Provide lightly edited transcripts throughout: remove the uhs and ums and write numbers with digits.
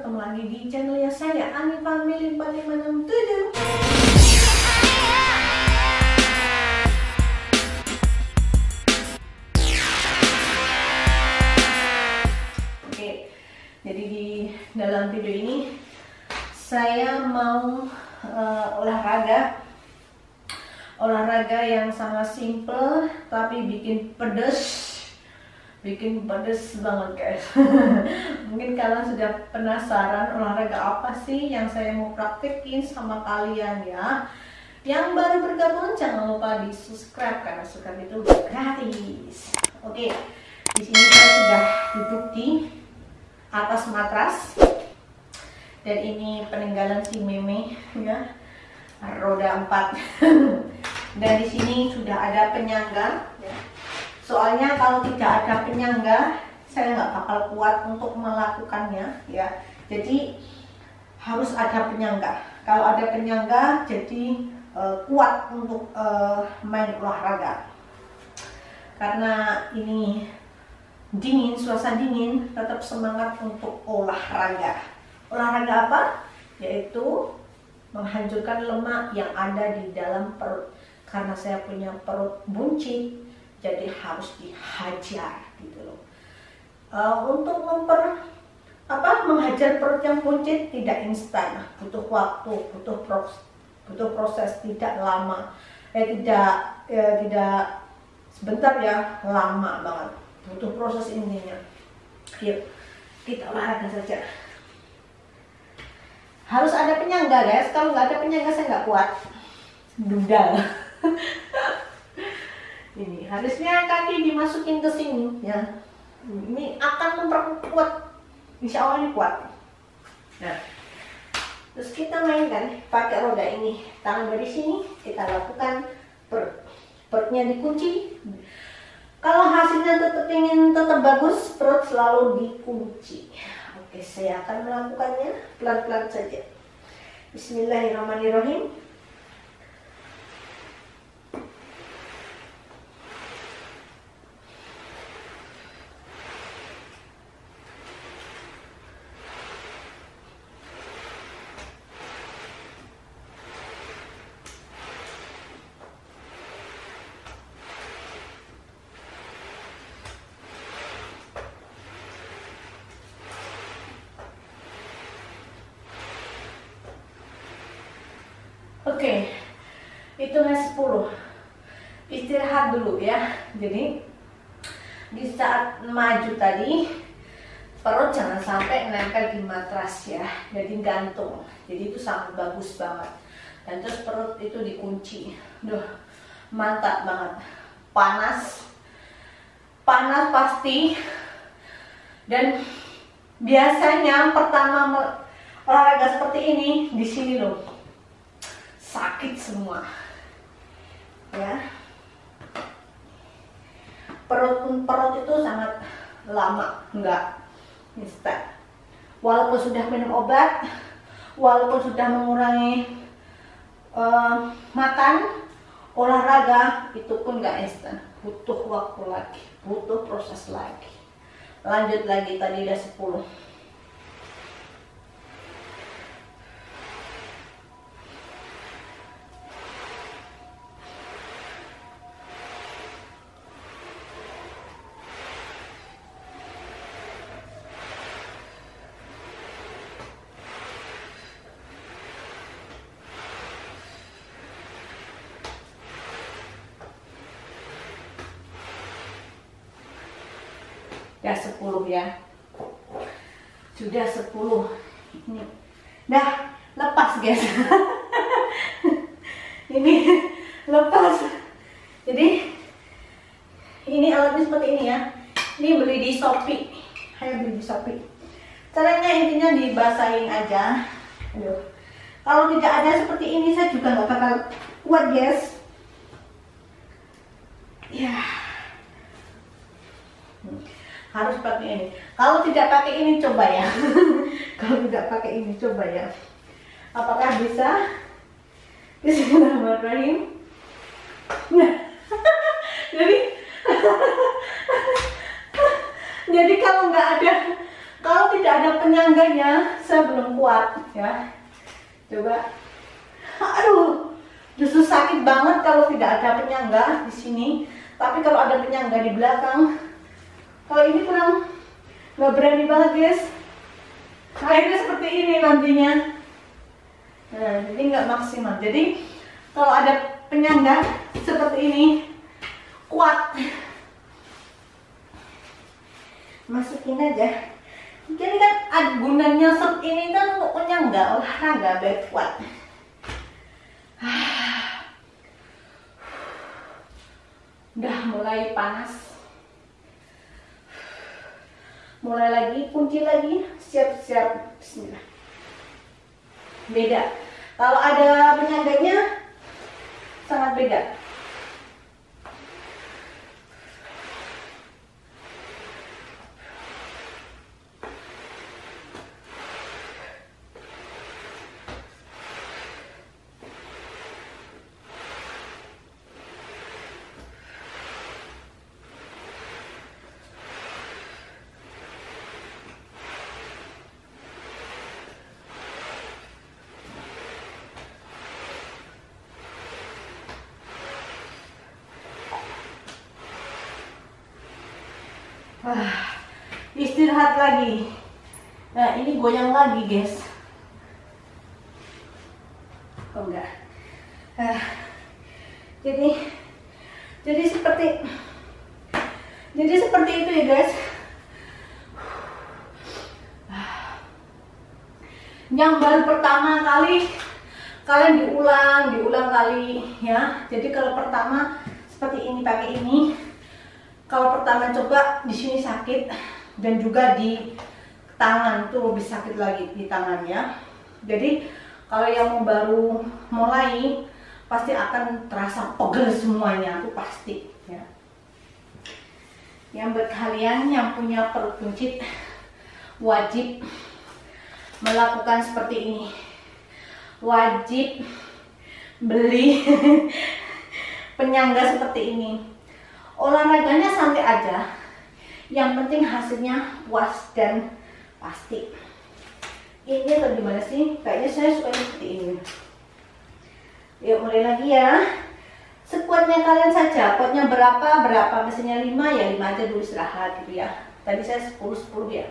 ketemu lagi di channelnya saya, Ani Family 4567. Oke, jadi di dalam video ini saya mau olahraga yang sangat simple tapi bikin pedes banget guys. Mungkin kalian sudah penasaran olahraga apa sih yang saya mau praktekin sama kalian ya. Yang baru bergabung jangan lupa di subscribe karena subscribe itu gratis. Oke, di sini saya sudah duduk di atas matras dan ini peninggalan si Meme ya, roda 4. Dan di sini sudah ada penyangga ya. Soalnya kalau tidak ada penyangga, saya nggak bakal kuat untuk melakukannya ya. Jadi harus ada penyangga. Kalau ada penyangga, jadi kuat untuk main olahraga. Karena ini dingin, suasana dingin, tetap semangat untuk olahraga. Olahraga apa? Yaitu menghancurkan lemak yang ada di dalam perut. Karena saya punya perut buncit, jadi harus dihajar gitu loh. Untuk menghajar perut yang buncit tidak instan, butuh waktu, butuh proses, tidak lama, tidak sebentar ya, lama banget, butuh proses intinya. Yuk kita olahraga saja. Harus ada penyangga guys, kalau nggak ada penyangga saya nggak kuat, dudal. Ini harusnya kaki dimasukin ke sini ya. Ini akan memperkuat, insya Allah ini kuat. Nah, terus kita mainkan pakai roda ini. Tangan dari sini kita lakukan perutnya dikunci. Kalau hasilnya tetap bagus, perut selalu dikunci. Oke, saya akan melakukannya pelan-pelan saja. Bismillahirrahmanirrahim. Oke, hitungnya 10. Istirahat dulu ya. Jadi di saat maju tadi perut jangan sampai nempel di matras ya, jadi gantung. Jadi itu sangat bagus banget. Dan terus perut itu dikunci. Duh, mantap banget. Panas pasti. Dan biasanya pertama olahraga seperti ini di sini loh, sakit semua ya. Perut itu sangat lama, enggak instan. Walaupun sudah minum obat, walaupun sudah mengurangi makan, olahraga itu pun enggak instan, butuh waktu lagi, butuh proses lagi. Lanjut lagi, tadi udah 10. Ya 10 ya. Sudah 10. Ini. Nah, lepas guys. Ini lepas. Jadi ini alatnya seperti ini ya. Ini beli di Shopee. Saya beli di Shopee. Caranya intinya dibasahin aja. Aduh. Kalau tidak ada seperti ini saya juga nggak bakal kuat guys. Ya. Harus pakai ini. Kalau tidak pakai ini coba ya. Kalau tidak pakai ini coba ya. Apakah bisa? Bismillahirrahmanirrahim. Nah, jadi kalau nggak ada Kalau tidak ada penyangganya, saya belum kuat ya. Coba, aduh, justru sakit banget kalau tidak ada penyangga di sini. Tapi kalau ada penyangga di belakang, kalau ini kurang nggak berani banget guys. Akhirnya seperti ini nantinya. Nah, jadi nggak maksimal. Jadi kalau ada penyangga seperti ini, kuat. Masukin aja. Jadi kan gunanya set ini kan untuk penyangga olahraga biar kuat. Udah mulai panas. Mulai lagi, kunci lagi, siap-siap. Bismillah. Beda. Kalau ada penyangganya sangat beda. Istirahat lagi. Nah, ini goyang lagi, guys. Oh enggak. Jadi seperti itu ya, guys. Yang baru pertama kali kalian diulang kali ya. Jadi kalau pertama seperti ini pakai ini. Kalau pertama coba di sini sakit dan juga di tangan tuh lebih sakit lagi di tangannya. Jadi kalau yang baru mulai pasti akan terasa pegel semuanya, itu pasti ya. Yang buat kalian yang punya perut buncit wajib melakukan seperti ini. Wajib beli penyangga seperti ini. Olahraganya santai aja, yang penting hasilnya puas dan pasti. Ini atau gimana sih? Kayaknya saya suka seperti ini. Yuk mulai lagi ya. Sekuatnya kalian saja. Kuatnya berapa? Biasanya 5 ya 5 aja dulu istirahat gitu ya. Tadi saya 10 ya.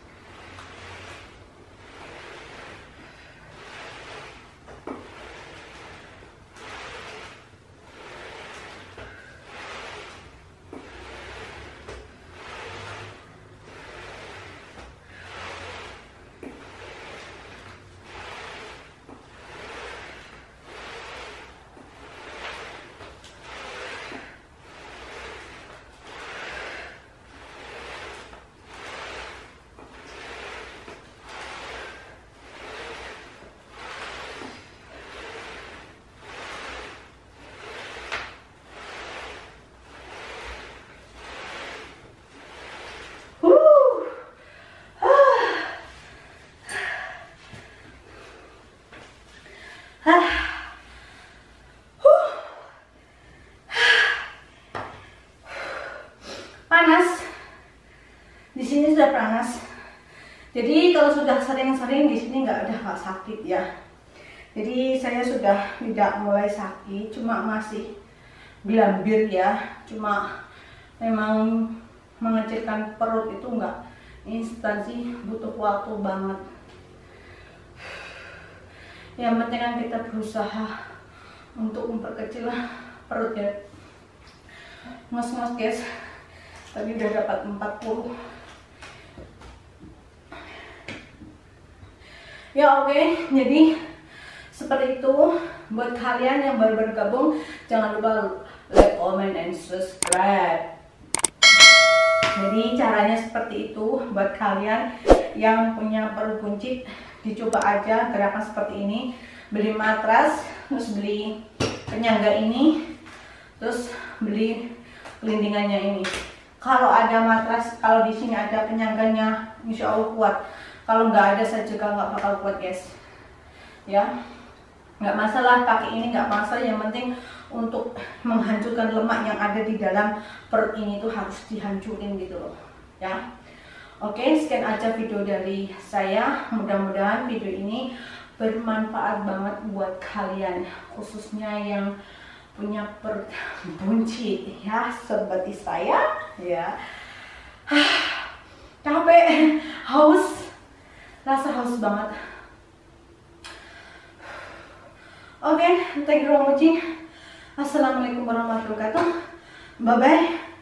Panas. Di sini sudah panas. Jadi kalau sudah sering-sering di sini nggak sakit ya. Jadi saya sudah tidak mulai sakit, cuma masih gelambir ya. Cuma memang mengecilkan perut itu nggak instan sih, butuh waktu banget. Yang penting kan kita berusaha untuk memperkecil perut ya. Ngos-ngos guys. Tadi udah dapat 40. Ya oke, jadi seperti itu. Buat kalian yang baru bergabung, jangan lupa like, comment, and subscribe. Jadi caranya seperti itu. Buat kalian yang punya perut buncit, dicoba aja gerakan seperti ini. Beli matras, terus beli penyangga ini, terus beli pelindingannya ini. Kalau ada matras, kalau di sini ada penyangganya, insya Allah kuat. Kalau nggak ada, saya juga nggak bakal kuat guys. Ya, nggak masalah pakai ini, nggak masalah. Yang penting untuk menghancurkan lemak yang ada di dalam perut ini tuh harus dihancurin gitu loh. Ya, Oke, sekian aja video dari saya. Mudah-mudahan video ini bermanfaat banget buat kalian, khususnya yang punya perut buncit ya, seperti saya ya. Capek, haus, rasa haus banget. Oke, thank you for watching. Assalamualaikum warahmatullahi wabarakatuh. Bye bye.